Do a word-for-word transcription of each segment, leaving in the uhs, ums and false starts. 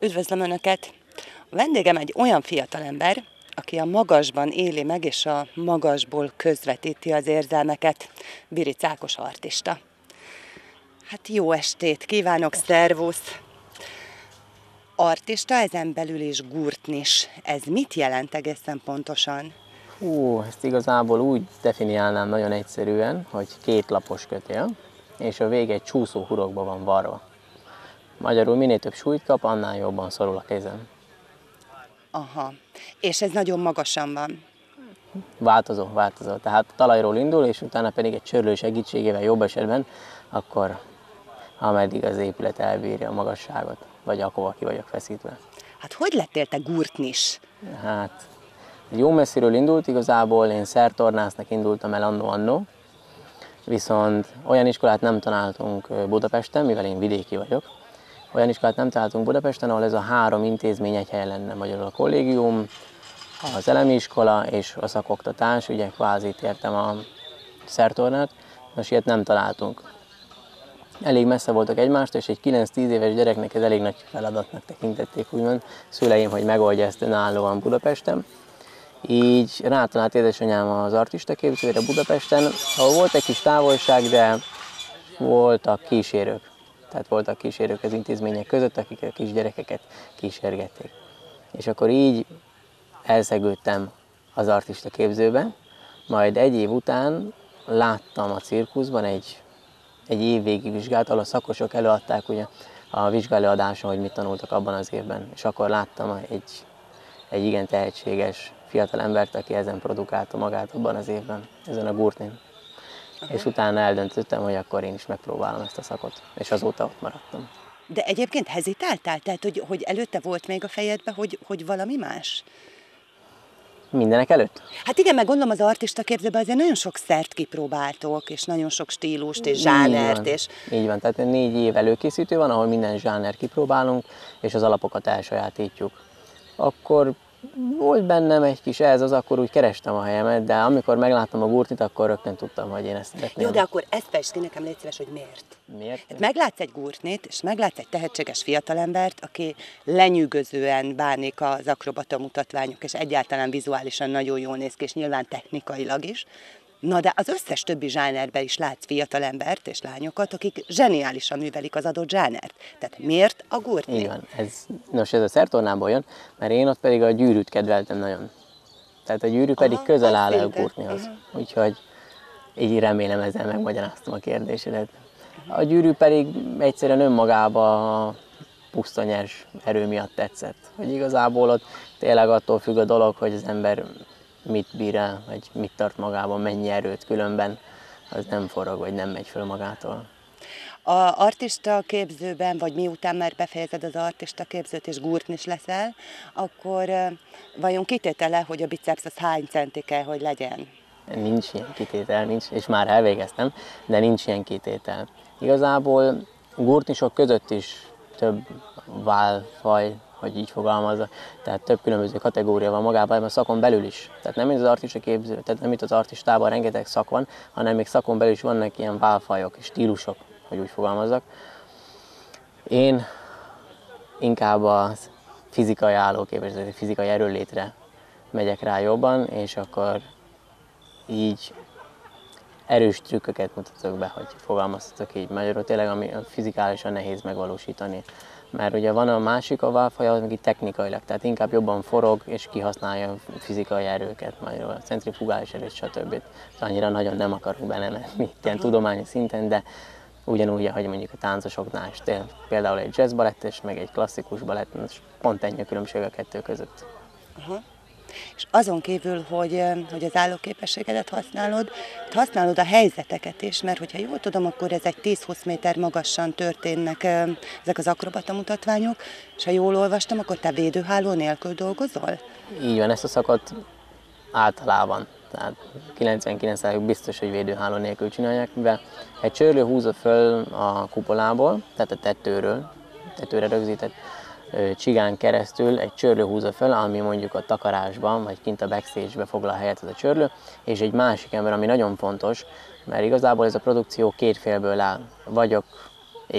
Üdvözlöm Önöket! A vendégem egy olyan fiatalember, aki a magasban éli meg, és a magasból közvetíti az érzelmeket. Biric Ákos artista. Hát jó estét kívánok, szervusz! Artista, ezen belül is gurtnis. Ez mit jelent egészen pontosan? Hú, ezt igazából úgy definiálnám nagyon egyszerűen, hogy két lapos kötél, és a vége egy csúszó hurokba van varva. Magyarul minél több súlyt kap, annál jobban szorul a kezem. Aha. És ez nagyon magasan van. Változó, változó. Tehát talajról indul, és utána pedig egy csörlő segítségével jobb esetben, akkor ameddig az épület elbírja a magasságot, vagy akkor ki vagyok feszítve. Hát hogy lettél te gurtnis? Hát, jó messziről indult, igazából én szertornásznak indultam el annó-annó, viszont olyan iskolát nem találtunk Budapesten, mivel én vidéki vagyok. Olyan iskolát nem találtunk Budapesten, ahol ez a három intézmény egy helyen lenne, magyarul a kollégium, az elemi iskola és a szakoktatás, ugye kvázi értem a szertornát, most ilyet nem találtunk. Elég messze voltak egymástól, és egy kilenc-tíz éves gyereknek ez elég nagy feladatnak tekintették, úgymond szüleim, hogy megoldja ezt önállóan Budapesten. Így rátalált édesanyám az artista képzőre Budapesten, ahol volt egy kis távolság, de voltak kísérők. Tehát voltak kísérők az intézmények között, akik a kisgyerekeket kísérgették. És akkor így elszegődtem az artista képzőbe, majd egy év után láttam a cirkuszban egy, egy évvégi vizsgát, ahol a szakosok előadták ugye a vizsgálóadáson, hogy mit tanultak abban az évben. És akkor láttam egy, egy igen tehetséges fiatal embert, aki ezen produkálta magát abban az évben, ezen a gurtnin. Uh-huh. És utána eldöntöttem, hogy akkor én is megpróbálom ezt a szakot, és azóta ott maradtam. De egyébként hezitáltál? Tehát, hogy, hogy előtte volt még a fejedben, hogy, hogy valami más? Mindenek előtt? Hát igen, meg gondolom az artista képzőben azért nagyon sok szert kipróbáltok, és nagyon sok stílust, és zsánert. És... Így van, tehát négy év előkészítő van, ahol minden zsáner kipróbálunk, és az alapokat elsajátítjuk. Akkor volt bennem egy kis ez, az akkor úgy kerestem a helyemet, de amikor megláttam a gurtnit, akkor rögtön tudtam, hogy én ezt szeretném. Jó, de akkor ezt fejtsd ki nekem, légy szíves, hogy miért? Miért? Hát meglátsz egy gurtnit, és meglátsz egy tehetséges fiatalembert, aki lenyűgözően bánik az akrobata mutatványok, és egyáltalán vizuálisan nagyon jól néz ki, és nyilván technikailag is. Na de az összes többi zsánerben is látsz fiatalembert és lányokat, akik zseniálisan művelik az adott zsánert. Tehát miért a gurtni? Így van. Ez, nos, ez a szertornából jön, mert én ott pedig a gyűrűt kedveltem nagyon. Tehát a gyűrű pedig Aha, közel áll a szinte. gurtnihoz. Uh-huh. Úgyhogy így remélem ezzel megmagyaráztam a kérdésedet. A gyűrű pedig egyszerűen önmagában puszta nyers erő miatt tetszett. Hogy igazából ott tényleg attól függ a dolog, hogy az ember mit bír el, vagy mit tart magában, mennyi erőt, különben az nem forog, vagy nem megy föl magától. A artista képzőben, vagy miután már befejezed az artista képzőt és gurtnis leszel, akkor vajon kitétele, hogy a bicepsz az hány centi kell, hogy legyen? Nincs ilyen kitétel, nincs, és már elvégeztem, de nincs ilyen kitétel. Igazából gurtnisok között is több válfaj, hogy így fogalmazza, tehát több különböző kategória van magában, a szakon belül is. Tehát nem mint az artista képző, tehát nem mint az artistában rengeteg szak van, hanem még szakon belül is vannak ilyen válfajok és stílusok, hogy úgy fogalmazzak. Én inkább a fizikai állóképességre, fizikai erőlétre megyek rá jobban, és akkor így erős trükköket mutatok be, hogy fogalmazhatok így magyarul, tényleg ami fizikálisan nehéz megvalósítani. Mert ugye van a másik a válfaj, aki technikailag, tehát inkább jobban forog és kihasználja a fizikai erőket, magyarul a centrifugális erőt, stb. Annyira nagyon nem akarok benne menni ilyen tudományos szinten, de ugyanúgy, ahogy mondjuk a táncosoknál is, például egy jazzbalett meg egy klasszikus balett, pont ennyi a különbség a kettő között. Aha. És azon kívül, hogy, hogy az állóképességedet használod, használod a helyzeteket is, mert hogyha jól tudom, akkor ezek tíz-húsz méter magasan történnek ezek az akrobata mutatványok, és ha jól olvastam, akkor te védőháló nélkül dolgozol? Így van, ezt a szakot általában, tehát kilencvenkilenc százalék biztos, hogy védőháló nélkül csinálják, mivel egy csörlő húzza föl a kupolából, tehát a tetőről, tetőre rögzített csigán keresztül egy csörlő húzza föl, ami mondjuk a takarásban, vagy kint a backstage-be foglal helyet ez a csörlő, és egy másik ember, ami nagyon fontos, mert igazából ez a produkció két félből áll. Vagyok én,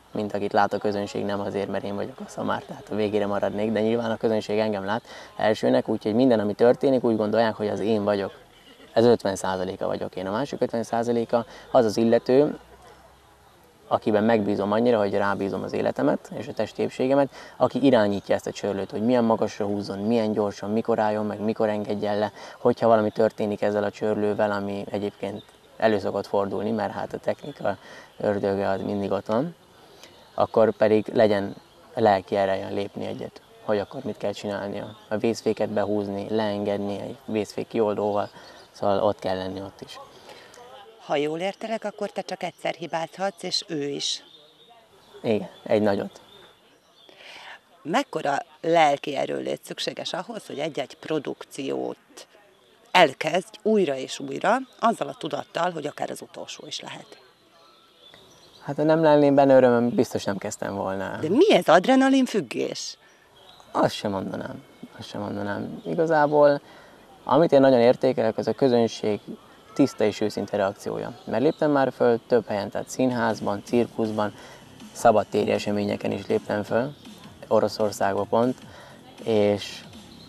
mint akit lát a közönség, nem azért, mert én vagyok a szamár, tehát a végére maradnék, de nyilván a közönség engem lát elsőnek, úgyhogy minden, ami történik, úgy gondolják, hogy az én vagyok. Ez ötven százaléka vagyok én. A másik ötven százaléka az az illető, akiben megbízom annyira, hogy rábízom az életemet és a testi épségemet, aki irányítja ezt a csörlőt, hogy milyen magasra húzzon, milyen gyorsan, mikor álljon meg, mikor engedjen le, hogyha valami történik ezzel a csörlővel, ami egyébként elő szokott fordulni, mert hát a technika ördöge az mindig ott van, akkor pedig legyen lelki ereje lépni egyet, hogy akkor mit kell csinálnia. A vészféket behúzni, leengedni egy vészfék kioldóval, szóval ott kell lenni ott is. Ha jól értelek, akkor te csak egyszer hibázhatsz, és ő is. Igen, egy nagyot. Mekkora lelki erőlét szükséges ahhoz, hogy egy-egy produkciót elkezdj újra és újra, azzal a tudattal, hogy akár az utolsó is lehet? Hát ha nem lenném benne örömöm, biztos nem kezdtem volna. De mi ez adrenalin függés? Azt sem mondanám. Azt sem mondanám. Igazából, amit én nagyon értékelek, az a közönség tiszta és őszinte reakciója. Mert léptem már föl több helyen, tehát színházban, cirkuszban, szabadtéri eseményeken is léptem föl, Oroszországban pont, és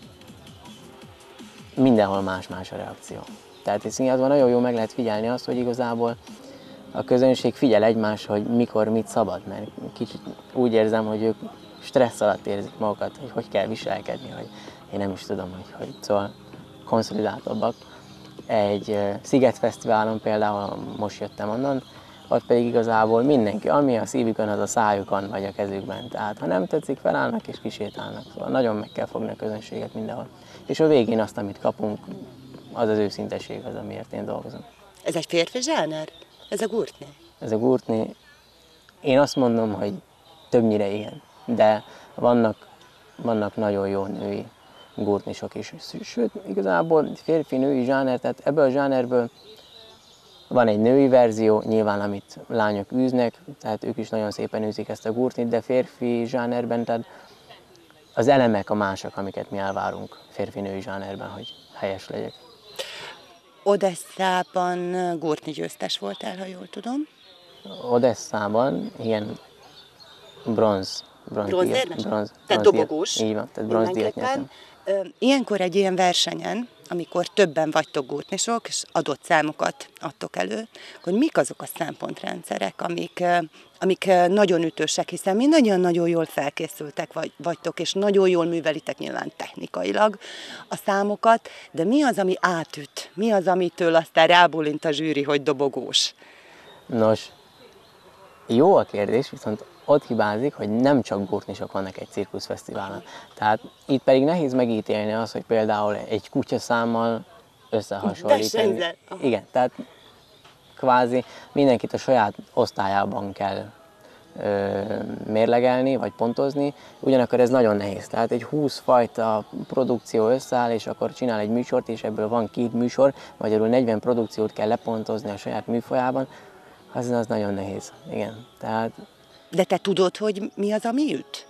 mindenhol más-más a reakció. Tehát egy színházban nagyon jól meg lehet figyelni azt, hogy igazából a közönség figyel egymás, hogy mikor mit szabad, mert kicsit úgy érzem, hogy ők stressz alatt érzik magukat, hogy hogy kell viselkedni, hogy én nem is tudom, hogy, hogy szóval konszolidáltabbak. Egy Szigetfesztiválon például, most jöttem onnan, ott pedig igazából mindenki, ami a szívükön, az a szájukon vagy a kezükben. Tehát ha nem tetszik, felállnak és kisétálnak. Szóval nagyon meg kell fogni a közönséget mindenhol. És a végén azt, amit kapunk, az az őszinteség, az, amiért én dolgozom. Ez egy férfi zsáner? Ez a gurtni? Ez a gurtni, én azt mondom, hogy többnyire igen, de vannak, vannak nagyon jó női gurtnisok is. Sőt, igazából férfi-női zsáner, tehát ebből a zsánerből van egy női verzió, nyilván amit lányok űznek, tehát ők is nagyon szépen űzik ezt a gurtnit, de férfi zsánerben, tehát az elemek a mások, amiket mi elvárunk férfi-női zsánerben, hogy helyes legyek. Odesszában gurtni győztes voltál, ha jól tudom. Odesszában ilyen bronz. Bronzérmes? Bronz, tehát dobogós. Így van, tehát bronzdíjat nyertem. Ilyenkor egy ilyen versenyen, amikor többen vagytok gurtnisok, és adott számokat adtok elő, akkor mik azok a szempontrendszerek, amik, amik nagyon ütősek, hiszen mi nagyon-nagyon jól felkészültek vagy, vagytok, és nagyon jól művelitek nyilván technikailag a számokat, de mi az, ami átüt? Mi az, amitől aztán rábólint a zsűri, hogy dobogós? Nos, jó a kérdés, viszont ott hibázik, hogy nem csak gurtnisok vannak egy cirkuszfesztiválon. Tehát itt pedig nehéz megítélni azt, hogy például egy kutyaszámmal összehasonlítani. Igen, tehát kvázi mindenkit a saját osztályában kell ö, mérlegelni, vagy pontozni, ugyanakkor ez nagyon nehéz. Tehát egy húsz fajta produkció összeáll, és akkor csinál egy műsort, és ebből van két műsor, magyarul negyven produkciót kell lepontozni a saját műfajában, az, az nagyon nehéz. Igen, tehát de te tudod, hogy mi az, ami üt?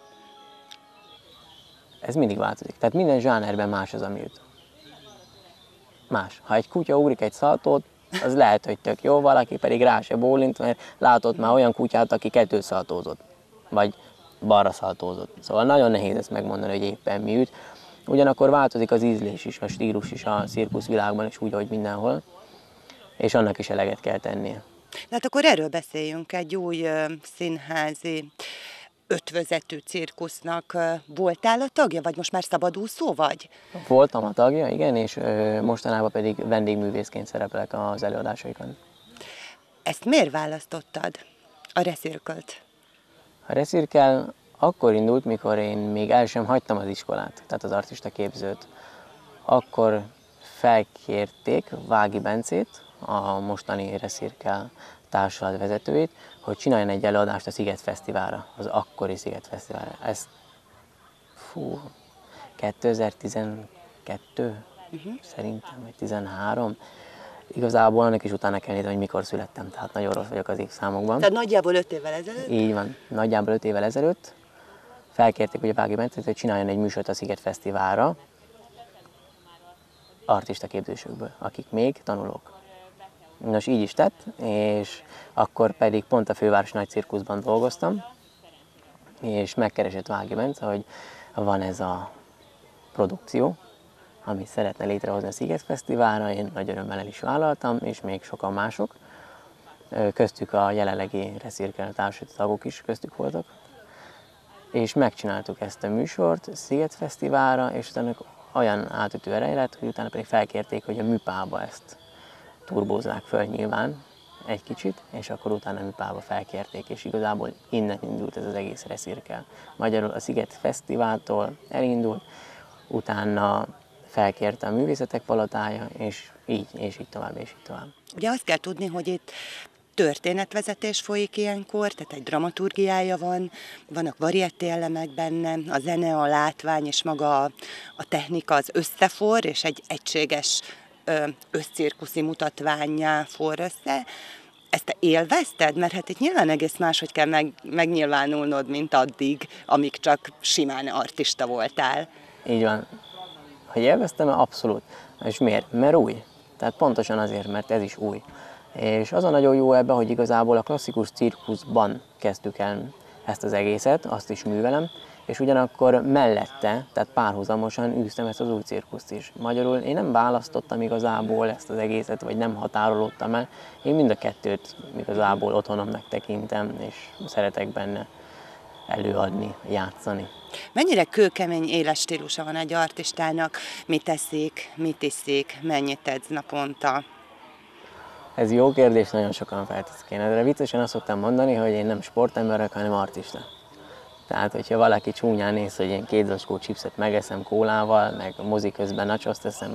Ez mindig változik. Tehát minden zsánerben más az, ami üt. Más. Ha egy kutya ugrik egy szaltót, az lehet, hogy tök jó, valaki pedig rá se bólint, mert látott már olyan kutyát, aki kettőt szaltózott. Vagy balra szaltózott. Szóval nagyon nehéz ezt megmondani, hogy éppen mi üt. Ugyanakkor változik az ízlés is, a stílus is a cirkuszvilágban is úgy, ahogy mindenhol. És annak is eleget kell tennie. Hát akkor erről beszéljünk, egy új uh, színházi ötvözetű cirkusznak uh, voltál a tagja, vagy most már szabadúszó vagy? Voltam a tagja, igen, és uh, mostanában pedig vendégművészként szereplek az előadásaikon. Ezt miért választottad, a Recircle-t? A Recircle akkor indult, mikor én még el sem hagytam az iskolát, tehát az artista képzőt. Akkor felkérték Vági Bencét, a mostani Recircle társulat vezetőjét, hogy csináljon egy előadást a Sziget Fesztiválra, az akkori Sziget Fesztiválra. Ez fú, kétezer-tizenkettő uh-huh. szerintem, vagy tizenhárom. Igazából annak is utána kell nézni, hogy mikor születtem, tehát nagyon rossz vagyok az évszámokban. Tehát nagyjából öt évvel ezelőtt? Így van, nagyjából öt évvel ezelőtt. Felkérték ugye Vági Bencét, hogy csináljon egy műsort a Sziget Fesztiválra, artista képzősökből, akik még tanulók. Nos, így is tett, és akkor pedig pont a Fővárosi Nagy Cirkuszban dolgoztam, és megkeresett Vági Bence, hogy van ez a produkció, amit szeretne létrehozni a Sziget Fesztiválra, én nagy örömmel el is vállaltam, és még sokan mások. Köztük a jelenlegi Reszirkel társadalmi tagok is köztük voltak. És megcsináltuk ezt a műsort Sziget Fesztiválra, és utána olyan átütő ereje lett, hogy utána pedig felkérték, hogy a műpába ezt turbózzák föl nyilván egy kicsit, és akkor utána a műpába felkérték, és igazából innen indult ez az egész Reszirkel. Magyarul a Sziget Fesztiváltól elindult, utána felkérte a Művészetek Palotája, és így, és így tovább, és így tovább. Ugye azt kell tudni, hogy itt történetvezetés folyik ilyenkor, tehát egy dramaturgiája van, vannak varieté elemek benne, a zene, a látvány és maga a, a technika az összefor, és egy egységes összcirkuszi mutatvánnyá for össze. Ezt te élvezted? Mert hát itt nyilván egész máshogy kell meg, megnyilvánulnod, mint addig, amíg csak simán artista voltál. Így van. Hogy élveztem, abszolút. És miért? Mert új. Tehát pontosan azért, mert ez is új. És az a nagyon jó ebben, hogy igazából a klasszikus cirkuszban kezdtük el ezt az egészet, azt is művelem, és ugyanakkor mellette, tehát párhuzamosan űztem ezt az új cirkuszt is. Magyarul én nem választottam igazából ezt az egészet, vagy nem határolódtam el. Én mind a kettőt igazából otthonomnak tekintem, és szeretek benne előadni, játszani. Mennyire kőkemény éles stílusa van egy artistának? Mit teszik, mit iszik, mennyit edz naponta? Ez jó kérdés, nagyon sokan felteszik. Én erre viccesen azt szoktam mondani, hogy én nem sportember vagyok, hanem artista. Tehát, hogyha valaki csúnyán néz, hogy én két zacskó chipset megeszem kólával, meg mozi közben nachoszt teszem,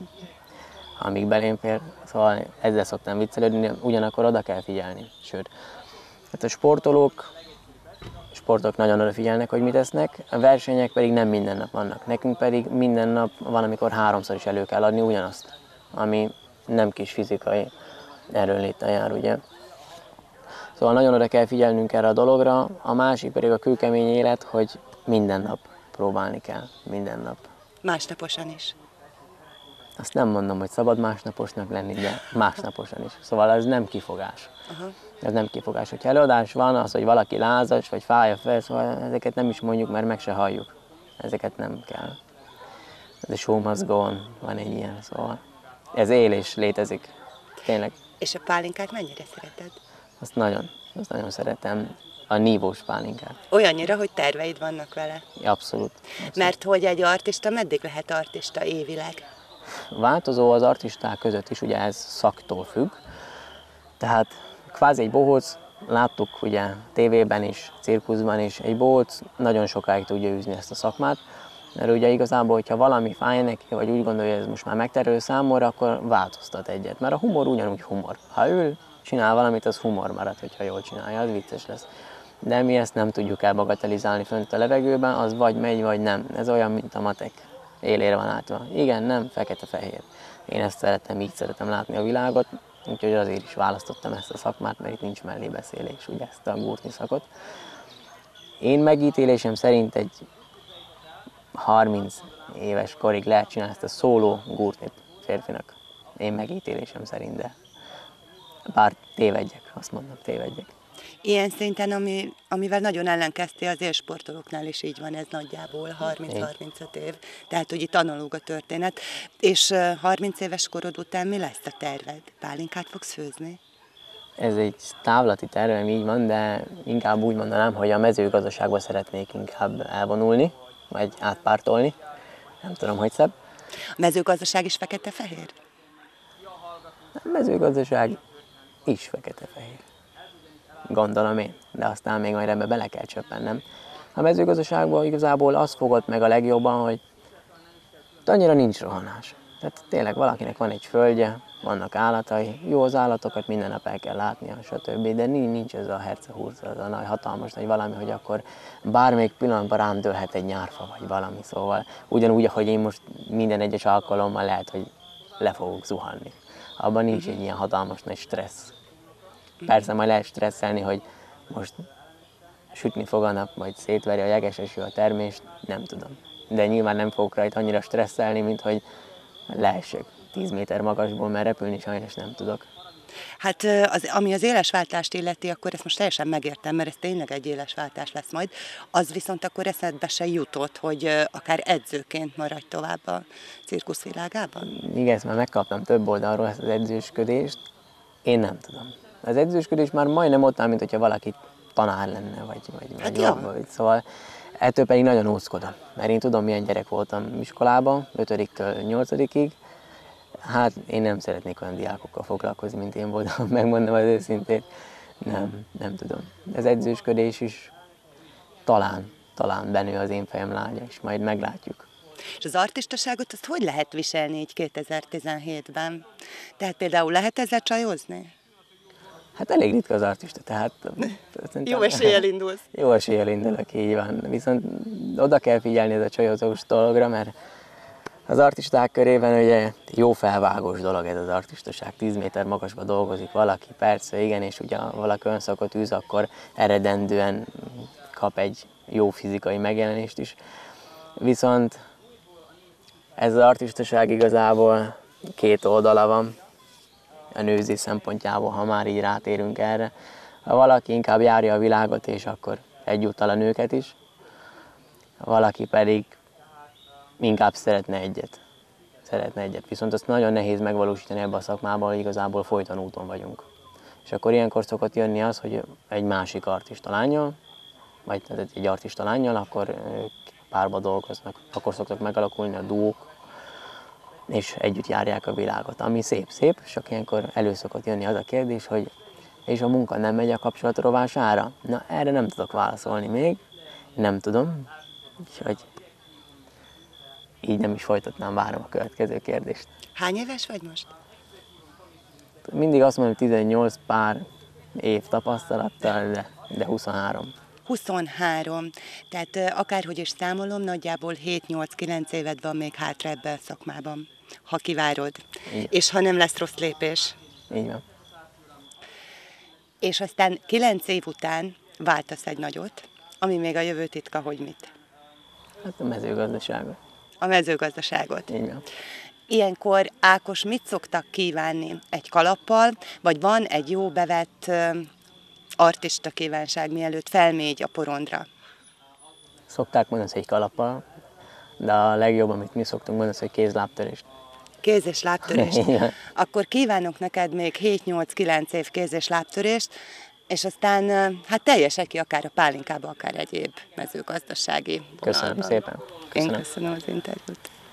amíg belém fér, szóval ezzel szoktam viccelődni, ugyanakkor oda kell figyelni. Sőt, hát a sportolók, sportok nagyon odafigyelnek, hogy mit esznek, a versenyek pedig nem minden nap vannak. Nekünk pedig minden nap van, amikor háromszor is elő kell adni ugyanazt, ami nem kis fizikai erőnléttel jár, ugye. Szóval nagyon oda kell figyelnünk erre a dologra, a másik pedig a kőkemény élet, hogy minden nap próbálni kell, minden nap. Másnaposan is. Azt nem mondom, hogy szabad másnaposnak lenni, de másnaposan is. Szóval ez nem kifogás. Aha. Ez nem kifogás. Hogyha előadás van, az, hogy valaki lázas, vagy fáj a fel, szóval ezeket nem is mondjuk, mert meg se halljuk. Ezeket nem kell. Ez a show must go on, van egy ilyen, szóval ez él és létezik. Tényleg. És a pálinkát mennyire szereted? Azt nagyon, azt nagyon szeretem. A nívós pálinkát. Olyannyira, hogy terveid vannak vele? Abszolút. Abszolút. Mert hogy egy artista meddig lehet artista évileg? Változó az artisták között is, ugye ez szaktól függ. Tehát kvázi egy bohóc, láttuk ugye tévében is, cirkuszban is, egy bohóc nagyon sokáig tudja űzni ezt a szakmát, mert ugye igazából, hogyha valami fáj neki, vagy úgy gondolja, hogy ez most már megterelő számomra, akkor változtat egyet, mert a humor ugyanúgy humor. Ha ő csinál valamit, az humor marad, hogyha jól csinálja, az vicces lesz. De mi ezt nem tudjuk elbagatelizálni fönt a levegőben, az vagy megy, vagy nem. Ez olyan, mint a matek. Élére van átva. Igen, nem, fekete-fehér. Én ezt szeretem, így szeretem látni a világot, úgyhogy azért is választottam ezt a szakmát, mert itt nincs mellébeszélés, ugye ezt a gurtni szakot. Én megítélésem szerint egy harminc éves korig lehet csinálni ezt a szóló gurtnit férfinak. Én megítélésem szerint, de bár tévedjek, azt mondom, tévedjek. Ilyen szinten, ami, amivel nagyon ellenkeztél, az élsportolóknál is így van, ez nagyjából harminc-harmincöt év. Tehát, hogy itt analóg a történet. És harminc éves korod után mi lesz a terved? Pálinkát fogsz főzni? Ez egy távlati tervem, így van, de inkább úgy mondanám, hogy a mezőgazdaságba szeretnék inkább elvonulni, vagy átpártolni. Nem tudom, hogy szebb. A mezőgazdaság is fekete-fehér? A mezőgazdaság is fekete-fehér. Gondolom én, de aztán még majd ebbe bele kell csöppennem. A mezőgazdaságban igazából azt fogott meg a legjobban, hogy annyira nincs rohanás. Tehát tényleg valakinek van egy földje, vannak állatai, jó az állatokat minden nap el kell látnia, stb. De nincs ez a hercehurca, az a nagy hatalmas nagy valami, hogy akkor bármelyik pillanatban rám dőlhet egy nyárfa vagy valami. Szóval ugyanúgy, ahogy én most minden egyes alkalommal lehet, hogy le fogok zuhanni. Abban nincs egy ilyen hatalmas nagy stressz. Persze majd lehet stresszelni, hogy most sütni fog a nap, vagy szétveri a jegeseső a termést, nem tudom. De nyilván nem fogok rajta annyira stresszelni, mint hogy leessek tíz méter magasból, mert repülni sajnos nem tudok. Hát az, ami az élesváltást illeti, akkor ezt most teljesen megértem, mert ez tényleg egy élesváltás lesz majd. Az viszont akkor eszedbe se jutott, hogy akár edzőként maradj tovább a cirkuszvilágában? Igen, ezt már megkaptam több oldalról, ezt az edzősködést. Én nem tudom. Az edzősködés már majdnem ott áll, mint hogyha valaki tanár lenne, vagy, vagy, Hát vagy, ja. vagy szóval ettől pedig nagyon óckodom. Mert én tudom, milyen gyerek voltam iskolában, ötödiktől nyolcadikig. Hát én nem szeretnék olyan diákokkal foglalkozni, mint én voltam, megmondom az őszintén. Nem, nem tudom. Az edzősködés is talán, talán benő az én fejem lágya, és majd meglátjuk. És az artistaságot azt hogy lehet viselni így kétezer-tizenhétben? Tehát például lehet ezzel csajozni? Hát elég ritka az artista, tehát... Jó eséllyel indulsz. Jó eséllyel indulok, így van. Viszont oda kell figyelni ez a csajozós dologra, mert az artisták körében ugye jó felvágós dolog ez az artistaság. tíz méter magasba dolgozik valaki, persze, igen, és ugye ha valaki olyan szakot űz, akkor eredendően kap egy jó fizikai megjelenést is. Viszont ez az artistaság igazából két oldala van a nőzés szempontjából, ha már így rátérünk erre. Ha valaki inkább járja a világot, és akkor egyúttal a nőket is, ha valaki pedig inkább szeretne egyet. Szeretne egyet. Viszont azt nagyon nehéz megvalósítani ebben a szakmában, hogy igazából folyton úton vagyunk. És akkor ilyenkor szokott jönni az, hogy egy másik artista lánnyal, vagy egy artista lánnyal, akkor párba dolgoznak. Akkor szoktak megalakulni a duók, és együtt járják a világot. Ami szép-szép, csak ilyenkor elő szokott jönni az a kérdés, hogy és a munka nem megy a kapcsolat rovására? Na, erre nem tudok válaszolni még. Nem tudom. Úgyhogy így nem is folytatnám, várom a következő kérdést. Hány éves vagy most? Mindig azt mondom, hogy tizennyolc pár év tapasztalattal, de, de huszonhárom. huszonhárom. Tehát akárhogy is számolom, nagyjából hét-nyolc-kilenc éved van még hátra ebben a szakmában, ha kivárod. Igen. És ha nem lesz rossz lépés. Így van. És aztán kilenc év után váltasz egy nagyot, ami még a jövő titka, hogy mit? Hát a mezőgazdaságot. A mezőgazdaságot. Így van. Ilyenkor, Ákos, mit szoktak kívánni? Egy kalappal, vagy van egy jó bevett artista kívánság, mielőtt felmégy a porondra? Szokták mondani, hogy egy kalappal, de a legjobb, amit mi szoktunk mondani, hogy kézlábtörést. Kéz- és lábtörést. Akkor kívánok neked még hét-nyolc-kilenc év kéz- és lábtörést, és aztán hát teljesek ki akár a pálinkába, akár egyéb mezőgazdasági vonalban. Köszönöm szépen. Köszönöm. Én köszönöm az interjút.